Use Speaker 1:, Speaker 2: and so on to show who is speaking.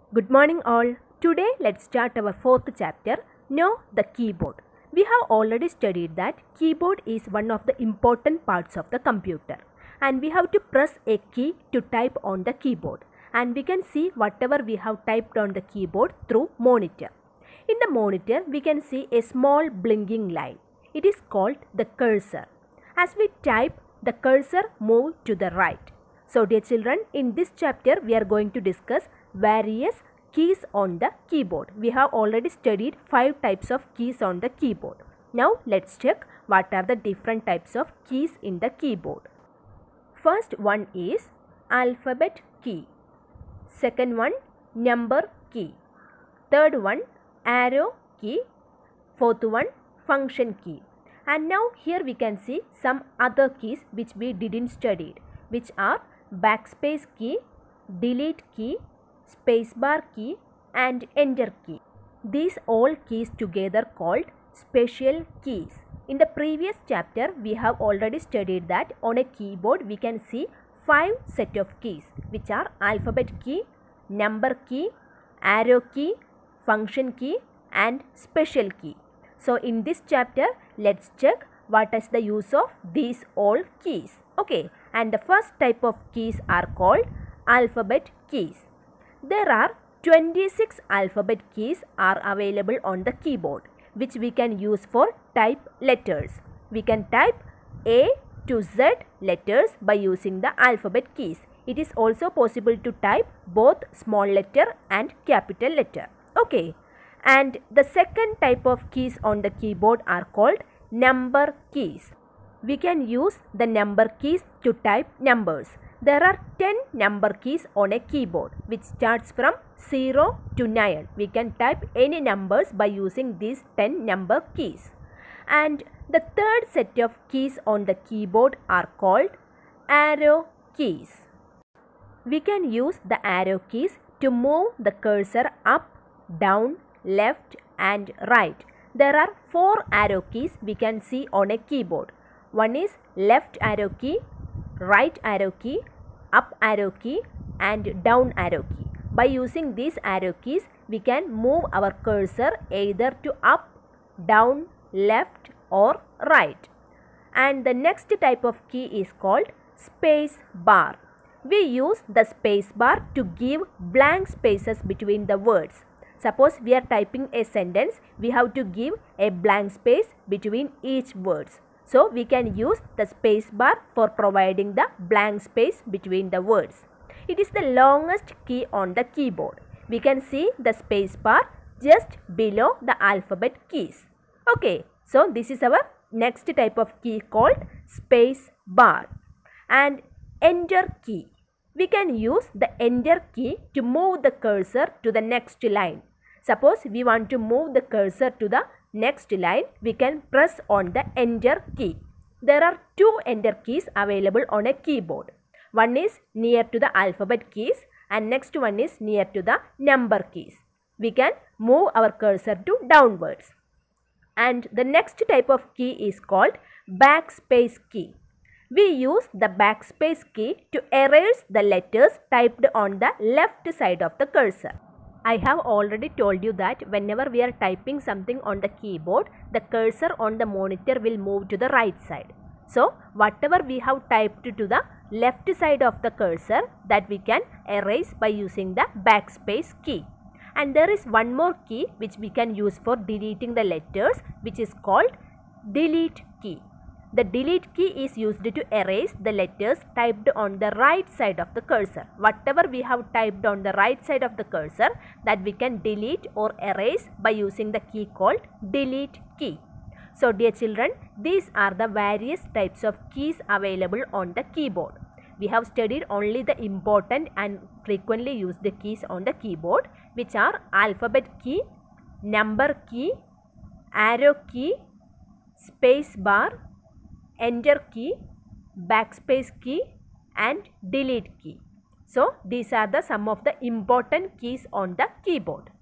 Speaker 1: Good morning all. Today let's start our fourth chapter, Know the Keyboard. We have already studied that keyboard is one of the important parts of the computer and we have to press a key to type on the keyboard and we can see whatever we have typed on the keyboard through monitor. In the monitor we can see a small blinking line. It is called the cursor. As we type, the cursor moves to the right. So dear children, in this chapter we are going to discuss various keys on the keyboard. We have already studied 5 types of keys on the keyboard. Now let's check what are the different types of keys in the keyboard. First one is alphabet key. Second one, number key. Third one, arrow key. Fourth one, function key. And now here we can see some other keys which we didn't study, which are backspace key, delete key, spacebar key and enter key. These all keys together called special keys. In the previous chapter we have already studied that on a keyboard we can see 5 set of keys which are alphabet key, number key, arrow key, function key and special key. So in this chapter let's check what is the use of these all keys. Okay, and the first type of keys are called alphabet keys. There are 26 alphabet keys are available on the keyboard which we can use for type letters. We can type A to Z letters by using the alphabet keys. It is also possible to type both small letter and capital letter. Okay, and the second type of keys on the keyboard are called number keys. We can use the number keys to type numbers. There are 10 number keys on a keyboard which starts from 0 to 9. We can type any numbers by using these 10 number keys. And the third set of keys on the keyboard are called arrow keys. We can use the arrow keys to move the cursor up, down, left and right. There are 4 arrow keys we can see on a keyboard. One is left arrow key, right arrow key, up arrow key and down arrow key. By using these arrow keys, we can move our cursor either to up, down, left or right. And the next type of key is called space bar. We use the space bar to give blank spaces between the words. Suppose we are typing a sentence, we have to give a blank space between each words. So we can use the space bar for providing the blank space between the words. It is the longest key on the keyboard. We can see the space bar just below the alphabet keys. Okay, so this is our next type of key called space bar. And enter key. We can use the enter key to move the cursor to the next line. Suppose we want to move the cursor to the next line, we can press on the enter key. There are 2 enter keys available on a keyboard. One is near to the alphabet keys and next one is near to the number keys. We can move our cursor to downwards. And the next type of key is called backspace key. We use the backspace key to erase the letters typed on the left side of the cursor. I have already told you that whenever we are typing something on the keyboard, the cursor on the monitor will move to the right side. So, whatever we have typed to the left side of the cursor, that we can erase by using the backspace key. And there is one more key which we can use for deleting the letters, which is called delete key. The delete key is used to erase the letters typed on the right side of the cursor. Whatever we have typed on the right side of the cursor, that we can delete or erase by using the key called delete key. So dear children, these are the various types of keys available on the keyboard. We have studied only the important and frequently used keys on the keyboard, which are alphabet key, number key, arrow key, space bar, enter key, backspace key and delete key. So these are the some of the important keys on the keyboard.